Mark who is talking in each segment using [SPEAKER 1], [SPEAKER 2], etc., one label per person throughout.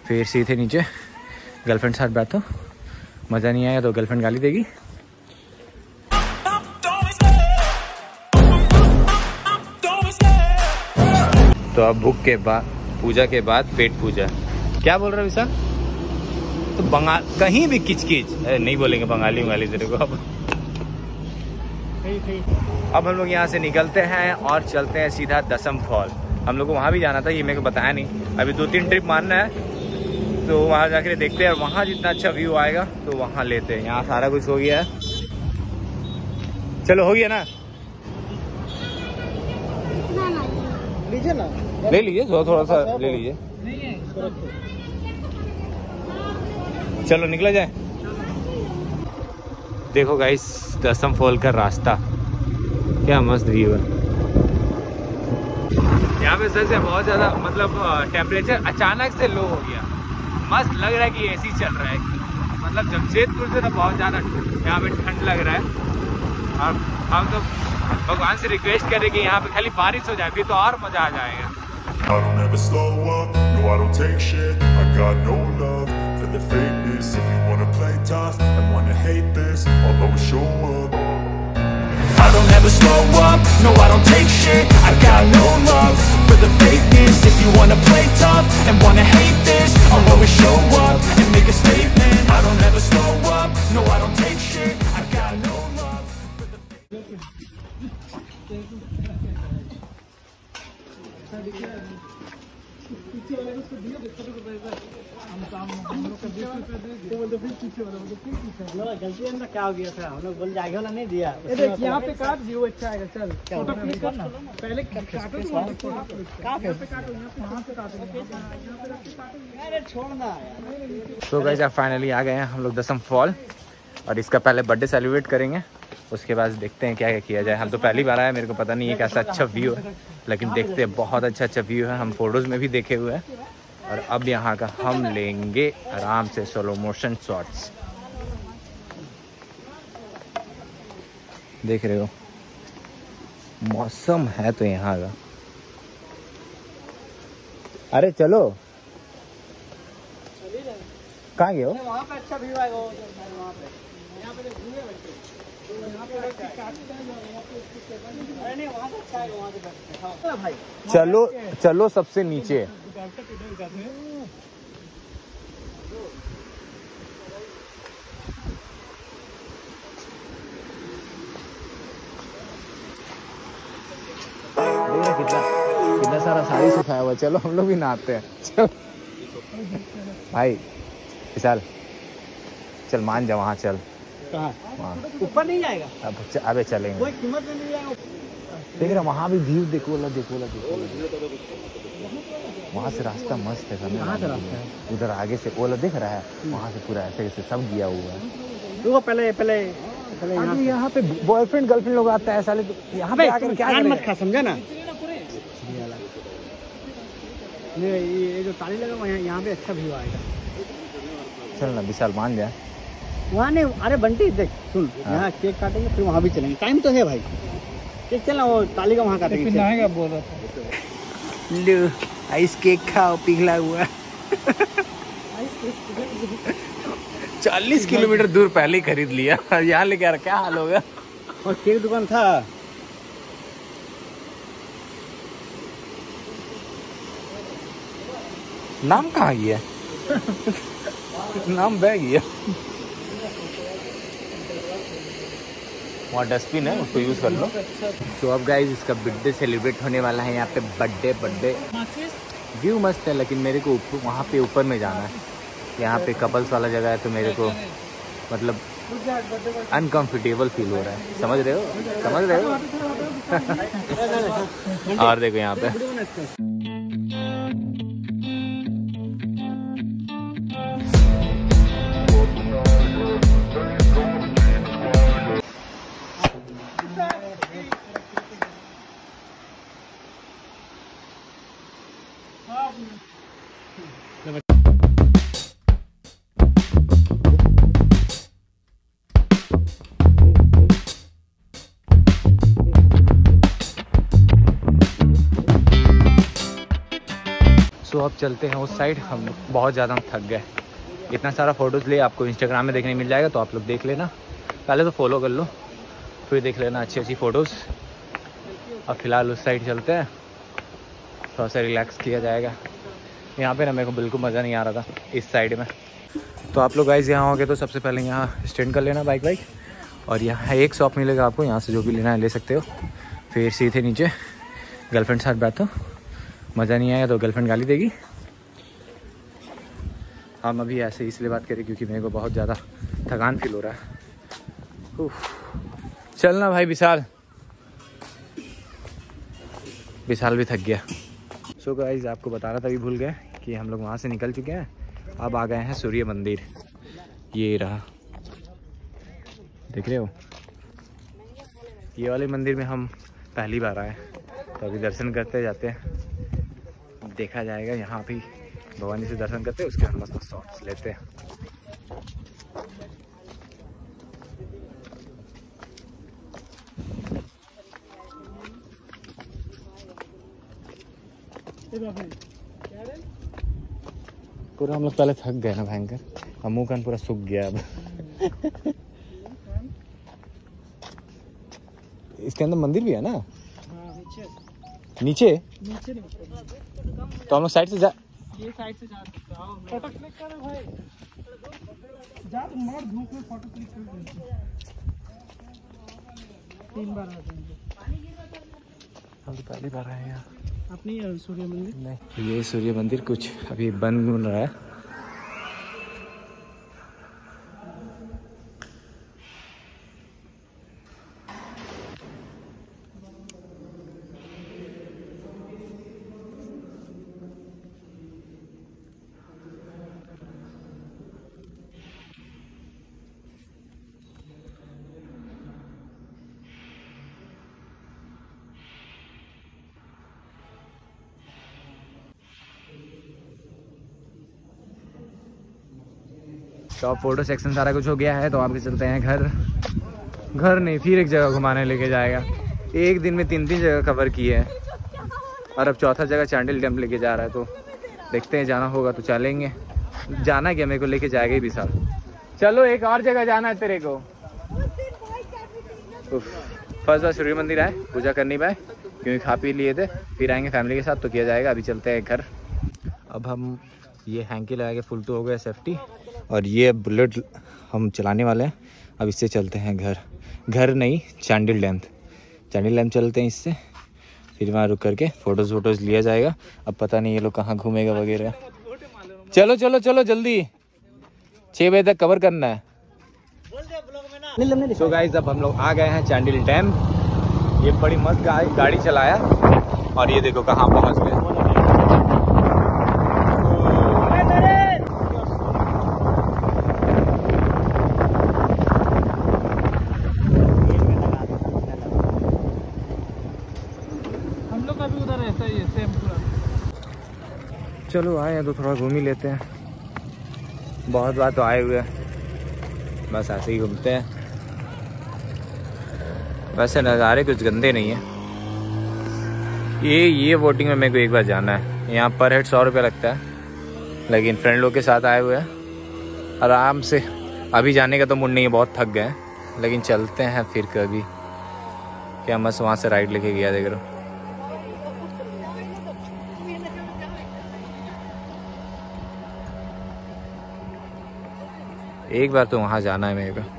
[SPEAKER 1] फिर सीधे नीचे गर्लफ्रेंड साथ बैठो, मज़ा नहीं आया तो गर्लफ्रेंड गाली देगी। तो अब भूख के बाद, पूजा के बाद पेट पूजा। क्या बोल रहे हो विशाल? तो बंगाल कहीं भी किचकिच नहीं बोलेंगे, बंगाली बंगाली तेरे को। अब हम लोग यहाँ से निकलते हैं और चलते हैं सीधा दसम फॉल। हम लोग को वहाँ भी जाना था, ये मेरे को बताया नहीं। अभी 2-3 ट्रिप मारना है, तो वहाँ जाकर देखते हैं। वहाँ जितना अच्छा व्यू आएगा तो वहाँ लेते हैं। यहाँ सारा कुछ हो गया है, चलो हो गया ना,
[SPEAKER 2] लीजिए ना,
[SPEAKER 1] ले लीजिए थोड़ा सा ले लीजिए। चलो निकला जाए। देखो गाइस दसम फॉल का रास्ता क्या मस्त व्यू है। यहाँ पे सच है बहुत ज़्यादा मतलब टेम्परेचर अचानक से लो हो गया। मस्त लग रहा है कि एसी चल रहा है। मतलब जमशेदपुर से तो बहुत ज़्यादा यहाँ पे ठंड लग रहा है। और हम तो भगवान से रिक्वेस्ट करें कि यहाँ पे खाली बारिश हो जाए, फिर तो और मज़ा आ जाएगा।
[SPEAKER 3] I don't ever slow up, no I don't take shit. I got no love for the fakeness. If you wanna play tough and wanna hate this, I'll always show up. I don't ever slow up, no I don't take shit. I got no love for the fakeness. If you wanna play tough and wanna hate this, I'll always show up and make a statement. I don't ever slow up, no I don't take shit. I got no love for the fakeness.
[SPEAKER 2] गलती क्या हो गया था, हम लोग बोल जाएगा वाला नहीं दिया।
[SPEAKER 4] यहाँ पे काट व्यू अच्छा आएगा। चल फोटो क्लिक करना, पहले काटो तो
[SPEAKER 2] छोड़ना।
[SPEAKER 1] तो गाइस आप फाइनली आ गए हैं हम लोग दसम फॉल, और इसका पहले बर्थडे सेलिब्रेट करेंगे। उसके बाद देखते हैं क्या क्या किया जाए। हम तो पहली बार आए, मेरे को पता नहीं है कैसा अच्छा व्यू है, लेकिन देखते हैं बहुत अच्छा व्यू है। हम फोटोज़ में भी देखे हुए हैं। और अब यहाँ का हम लेंगे आराम से स्लो मोशन शॉट्स। देख रहे हो मौसम है तो यहाँ का। अरे चलो कहाँ गए हो?
[SPEAKER 2] वहाँ पे अच्छा व्यू आएगा। वहाँ पे यहाँ पे
[SPEAKER 1] चलो चलो सबसे नीचे। कितना सारा साड़ी सुखाया हुआ। चलो हम लोग भी नहाते हैं। चल भाई विशाल चल मान जा, वहाँ चल।
[SPEAKER 2] कहाँ?
[SPEAKER 1] वहाँ
[SPEAKER 2] ऊपर नहीं जाएगा।
[SPEAKER 1] अबे चलेंगे।
[SPEAKER 2] कोई कीमत में नहीं जाएगा।
[SPEAKER 1] देख रहा वहाँ भी व्यू देखो, देखो वहाँ से रास्ता मस्त है।
[SPEAKER 2] कहाँ से रास्ता है?
[SPEAKER 1] उधर आगे से ओला दिख रहा है, वहाँ से पूरा ऐसे ऐसे सब गया हुआ है।
[SPEAKER 2] देखो पहले
[SPEAKER 1] यहाँ पे बॉयफ्रेंड गर्लफ्रेंड लोग आता है साले, यहाँ पे आकर क्या
[SPEAKER 2] मत खा, समझा ना। ये जो ताली लगा हुआ है यहाँ पे अच्छा व्यू आएगा।
[SPEAKER 1] चल ना विशाल मान जाए।
[SPEAKER 2] वहाँ नहीं, अरे बंटी देख सुन, यहाँ केक काटेंगे फिर वहाँ भी चलेंगे। टाइम तो है भाई, केक चलना, वो ताली का वहाँ काटेंगे।
[SPEAKER 4] नहाएगा बोल रहा था।
[SPEAKER 1] लो आइस केक खाओ पिघला हुआ। 40 किलोमीटर दूर पहले ही खरीद लिया, यहाँ लेके आ रहा, क्या हाल होगा।
[SPEAKER 2] और केक दुकान था।
[SPEAKER 1] नाम कहाँ गया? नाम बह गया। वहाँ डस्टबिन है, उसको यूज कर लो। तो अब गाइस इसका बर्थडे सेलिब्रेट होने वाला है यहाँ पे। बर्थडे व्यू मस्त है, लेकिन मेरे को वहाँ पे ऊपर में जाना है। यहाँ पे कपल्स वाला जगह है, तो मेरे को मतलब अनकंफर्टेबल फील हो रहा है। समझ रहे हो? और देखो यहाँ पे अब चलते हैं उस साइड। हम बहुत ज़्यादा थक गए, इतना सारा फ़ोटोज़ लिए, आपको इंस्टाग्राम में देखने मिल जाएगा, तो आप लोग देख लेना। पहले तो फॉलो कर लो, फिर देख लेना अच्छी अच्छी फ़ोटोज़। अब फ़िलहाल उस साइड चलते हैं, थोड़ा सा रिलैक्स किया जाएगा। यहाँ पे ना मेरे को बिल्कुल मज़ा नहीं आ रहा था इस साइड में। तो आप लोग गाइस यहाँ हो गए तो सबसे पहले यहाँ स्टैंड कर लेना बाइक, और यहाँ एक शॉप मिलेगा आपको, यहाँ से जो भी लेना है ले सकते हो। फिर सीधे नीचे गर्लफ्रेंड साथ बैठो, मज़ा नहीं आया तो गर्लफ्रेंड गाली देगी। हम अभी ऐसे इसलिए बात करें क्योंकि मेरे को बहुत ज़्यादा थकान फील हो रहा है। चलना भाई विशाल भी थक गया। सो गाइस आपको बताना था, अभी भूल गए कि हम लोग वहाँ से निकल चुके हैं। अब आ गए हैं सूर्य मंदिर, ये रहा, देख रहे हो। ये वाले मंदिर में हम पहली बार आए, तो अभी दर्शन करते जाते हैं, देखा जाएगा। यहाँ भी भवानी से दर्शन करते हैं, उसके बाद मस्त शॉट्स लेते हैं। पूरा हम लोग पहले थक गए ना भयंकर, और मुँह कान पूरा सूख गया अब। इसके अंदर मंदिर भी है ना? नीचे तो हम लोग साइड से जा,
[SPEAKER 4] ये साइड से जा सकते हो। फोटो क्लिक करो भाई, जा तुम मार धूप में फोटो क्लिक कर। 3 बार आ जाएंगे,
[SPEAKER 1] हम तो पहली बार आए यहाँ।
[SPEAKER 4] अपनी सूर्य मंदिर
[SPEAKER 1] नहीं, ये सूर्य मंदिर कुछ अभी बन रहा है। शॉप फोटो सेक्शन सारा कुछ हो गया है, तो आपके चलते हैं घर नहीं, फिर एक जगह घुमाने लेके जाएगा। एक दिन में 3 जगह कवर किए हैं, और अब चौथा जगह चांडिल डैम लेके जा रहा है। तो देखते हैं, जाना होगा तो चलेंगे। जाना क्या, मेरे को लेके जाएगा ही विशाल। चलो एक और जगह जाना है तेरे को। फर्स्ट बार सूर्य मंदिर आए, पूजा करनी पाए क्योंकि खा पी लिए थे, फिर आएंगे फैमिली के साथ तो किया जाएगा। अभी चलते हैं घर। अब हम ये हैंकी लगा के फुल तो हो गया सेफ्टी, और ये बुलेट हम चलाने वाले हैं। अब इससे चलते हैं घर नहीं, चांडिल डैम चलते हैं इससे, फिर वहाँ रुक करके फ़ोटोज़ लिया जाएगा। अब पता नहीं ये लोग कहाँ घूमेगा वगैरह। चलो जल्दी, 6 बजे तक कवर करना है। सो गाइस अब हम लोग आ गए हैं चांडिल डैम। ये बड़ी मस्त गाड़ी चलाया, और ये देखो कहाँ पहुँच गए। चलो आए हैं तो थोड़ा घूम ही लेते हैं, बहुत बार तो आए हुए हैं, बस ऐसे ही घूमते हैं। वैसे नज़ारे कुछ गंदे नहीं है। ये वोटिंग में मेरे को एक बार जाना है। यहाँ पर हेड 100 रुपये लगता है, लेकिन फ्रेंड लोग के साथ आए हुए हैं आराम से। अभी जाने का तो मूड नहीं है, बहुत थक गए, लेकिन चलते हैं फिर कभी। क्या मस्त वहाँ से राइड लेके गया, देख रहे हो। एक बार तो वहाँ जाना है मेरे को।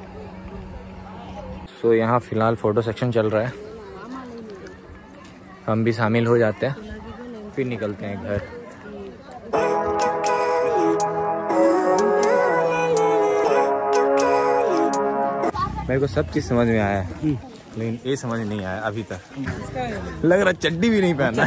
[SPEAKER 1] सो यहाँ फ़िलहाल फ़ोटो सेक्शन चल रहा है, हम भी शामिल हो जाते हैं, फिर निकलते हैं घर। मेरे को सब चीज़ समझ में आया है, लेकिन ये समझ नहीं आया अभी तक। लग रहा चड्डी भी नहीं पहनना।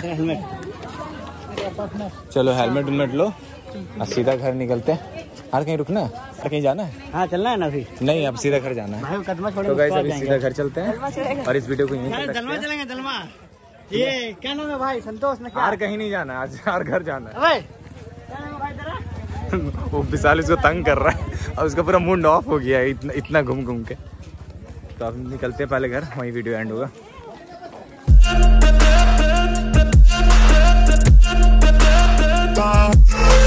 [SPEAKER 1] चलो हेलमेट लो और सीधा घर निकलते हैं। और कहीं रुकना है, और कहीं जाना है?
[SPEAKER 2] हाँ चलना है ना अभी।
[SPEAKER 1] नहीं, अब सीधा घर जाना है। तो गाइस अभी सीधा घर चलते हैं, और इस वीडियो को यहीं पे
[SPEAKER 2] जलवा चलेंगे। जलवा ये क्या नाम है भाई? संतोष ना? क्या
[SPEAKER 1] और कहीं नहीं जाना आज, और घर जाना है।
[SPEAKER 2] अबे क्या नाम है भाई तेरा?
[SPEAKER 1] वो विशाल इसको तंग कर रहा है, और उसका पूरा मूड ऑफ हो गया है इतना घूम के। तो अब निकलते हैं पहले घर, वहीं वीडियो एंड होगा।
[SPEAKER 3] time.